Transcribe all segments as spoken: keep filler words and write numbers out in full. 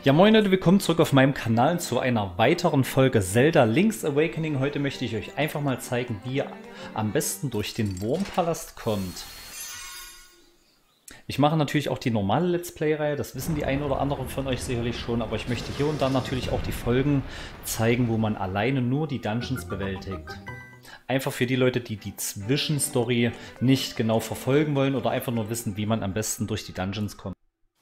Ja moin Leute, willkommen zurück auf meinem Kanal zu einer weiteren Folge Zelda Link's Awakening. Heute möchte ich euch einfach mal zeigen, wie ihr am besten durch den Wurmpalast kommt. Ich mache natürlich auch die normale Let's Play-Reihe, das wissen die ein oder anderen von euch sicherlich schon, aber ich möchte hier und da natürlich auch die Folgen zeigen, wo man alleine nur die Dungeons bewältigt. Einfach für die Leute, die die Zwischenstory nicht genau verfolgen wollen oder einfach nur wissen, wie man am besten durch die Dungeons kommt.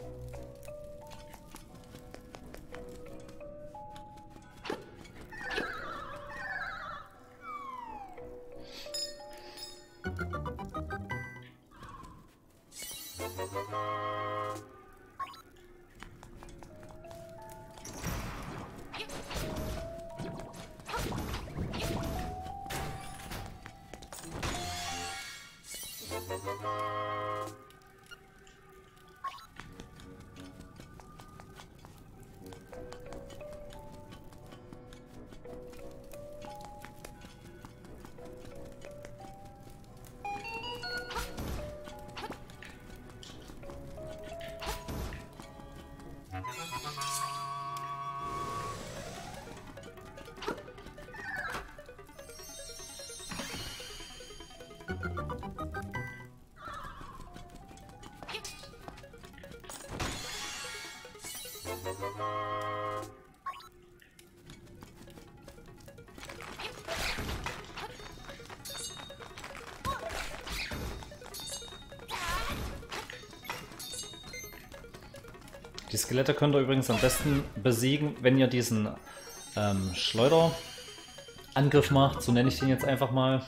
Die Skelette könnt ihr übrigens am besten besiegen, wenn ihr diesen ähm, Schleuderangriff macht, so nenne ich den jetzt einfach mal.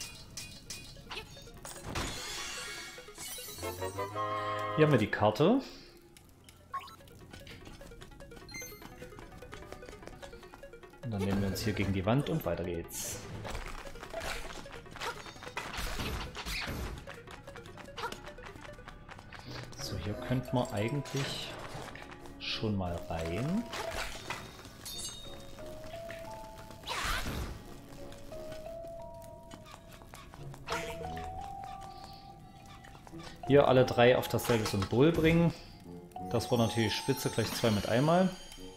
Hier haben wir die Karte. Und dann nehmen wir uns hier gegen die Wand und weiter geht's. So, hier könnte man eigentlich schon mal rein. Hier alle drei auf dasselbe Symbol bringen. Das war natürlich spitze, gleich zwei mit einmal.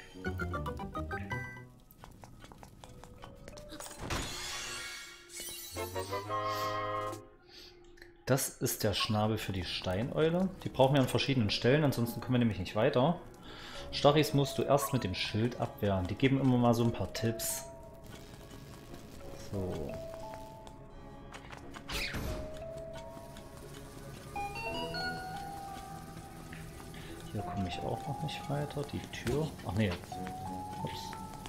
Das ist der Schnabel für die Steineule. Die brauchen wir an verschiedenen Stellen, ansonsten kommen wir nämlich nicht weiter. Stachys musst du erst mit dem Schild abwehren. Die geben immer mal so ein paar Tipps. So. Hier komme ich auch noch nicht weiter. Die Tür. Ach nee. Ups.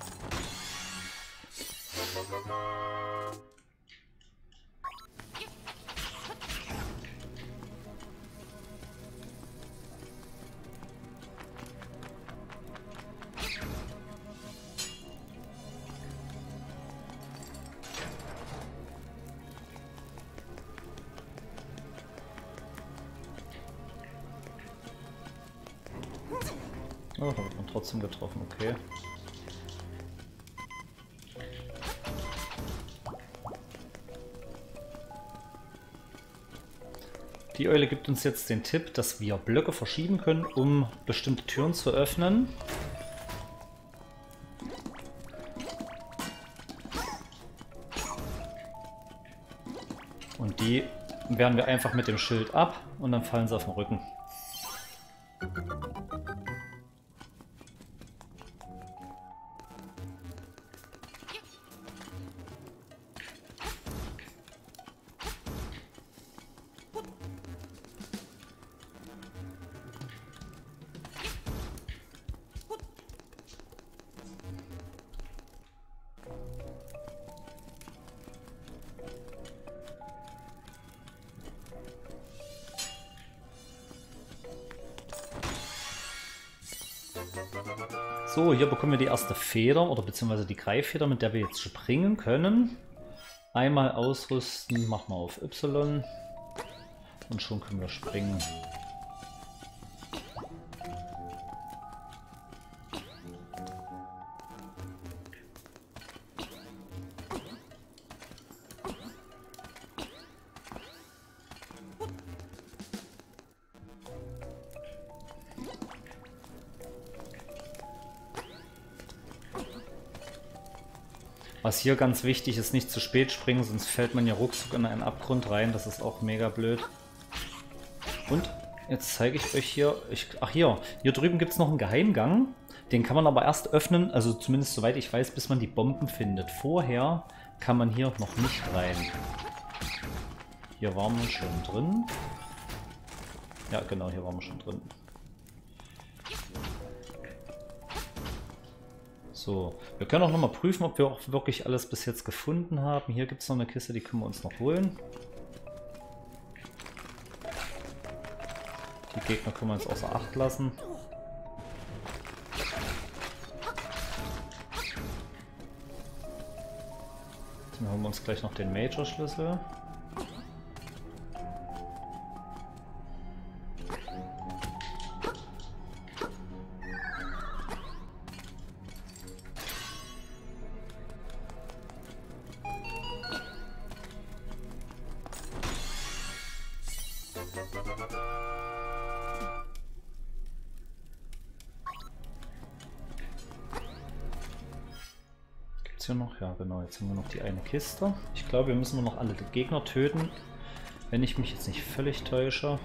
Oh, da wird man trotzdem getroffen, okay. Die Eule gibt uns jetzt den Tipp, dass wir Blöcke verschieben können, um bestimmte Türen zu öffnen. Und die wehren wir einfach mit dem Schild ab und dann fallen sie auf den Rücken. So, hier bekommen wir die erste Feder, oder beziehungsweise die Greifeder, mit der wir jetzt springen können. Einmal ausrüsten, machen wir auf Y und schon können wir springen. Was hier ganz wichtig ist, nicht zu spät springen, sonst fällt man ja ruckzuck in einen Abgrund rein. Das ist auch mega blöd. Und jetzt zeige ich euch hier... Ich, ach hier, hier drüben gibt es noch einen Geheimgang. Den kann man aber erst öffnen, also zumindest soweit ich weiß, bis man die Bomben findet. Vorher kann man hier noch nicht rein. Hier waren wir schon drin. Ja, genau, hier waren wir schon drin. So, wir können auch nochmal prüfen, ob wir auch wirklich alles bis jetzt gefunden haben. Hier gibt es noch eine Kiste, die können wir uns noch holen. Die Gegner können wir uns außer Acht lassen. Dann holen wir uns gleich noch den Major-Schlüssel. Hier noch? Ja, genau. Jetzt haben wir noch die eine Kiste. Ich glaube, wir müssen noch alle Gegner töten, wenn ich mich jetzt nicht völlig täusche.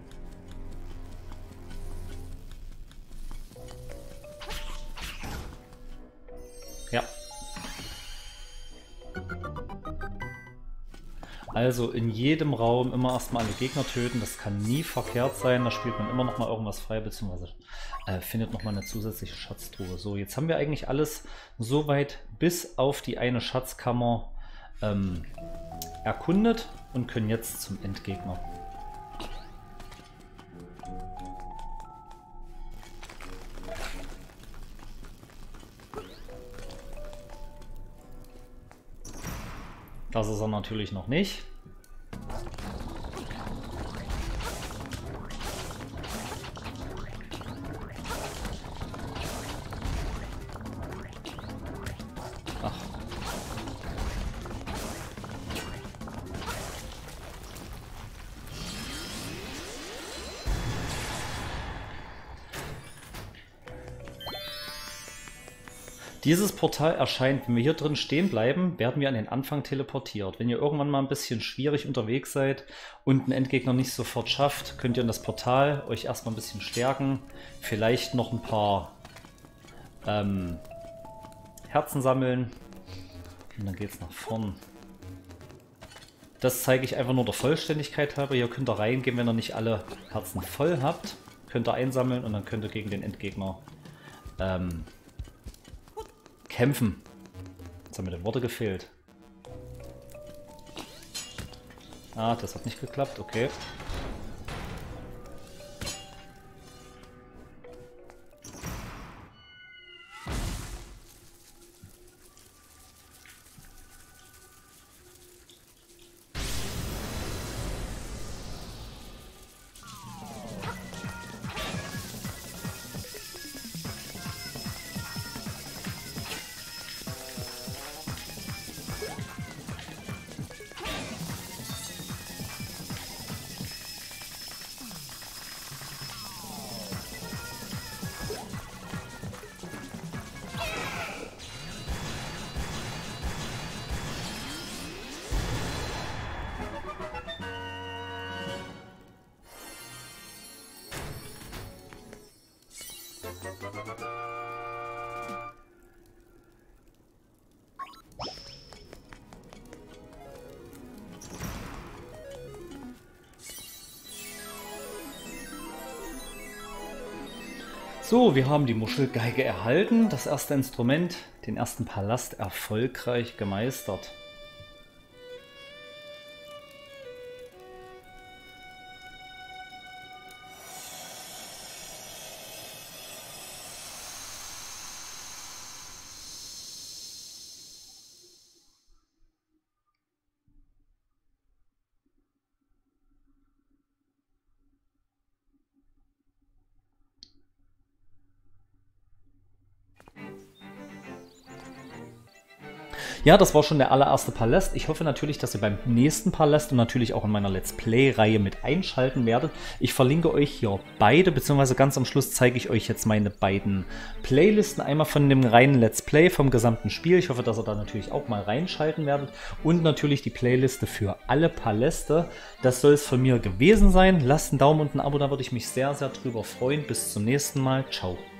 Ja. Also in jedem Raum immer erstmal alle Gegner töten. Das kann nie verkehrt sein. Da spielt man immer noch mal irgendwas frei, beziehungsweise äh, findet noch mal eine zusätzliche Schatztruhe. So, jetzt haben wir eigentlich alles soweit bis auf die eine Schatzkammer ähm, erkundet und können jetzt zum Endgegner. Das ist er natürlich noch nicht. Ach. Dieses Portal erscheint, wenn wir hier drin stehen bleiben, werden wir an den Anfang teleportiert. Wenn ihr irgendwann mal ein bisschen schwierig unterwegs seid und einen Endgegner nicht sofort schafft, könnt ihr in das Portal euch erstmal ein bisschen stärken. Vielleicht noch ein paar ähm, Herzen sammeln. Und dann geht's nach vorn. Das zeige ich einfach nur der Vollständigkeit halber. Hier könnt ihr reingehen, wenn ihr nicht alle Herzen voll habt. Könnt ihr einsammeln und dann könnt ihr gegen den Endgegner ähm, kämpfen. Jetzt haben mir die Worte gefehlt. Ah, das hat nicht geklappt, okay. So, wir haben die Muschelgeige erhalten, das erste Instrument, den ersten Palast erfolgreich gemeistert. Ja, das war schon der allererste Palast. Ich hoffe natürlich, dass ihr beim nächsten Palast und natürlich auch in meiner Let's Play-Reihe mit einschalten werdet. Ich verlinke euch hier beide, beziehungsweise ganz am Schluss zeige ich euch jetzt meine beiden Playlisten. Einmal von dem reinen Let's Play vom gesamten Spiel. Ich hoffe, dass ihr da natürlich auch mal reinschalten werdet. Und natürlich die Playliste für alle Paläste. Das soll es von mir gewesen sein. Lasst einen Daumen und ein Abo, da würde ich mich sehr, sehr drüber freuen. Bis zum nächsten Mal. Ciao.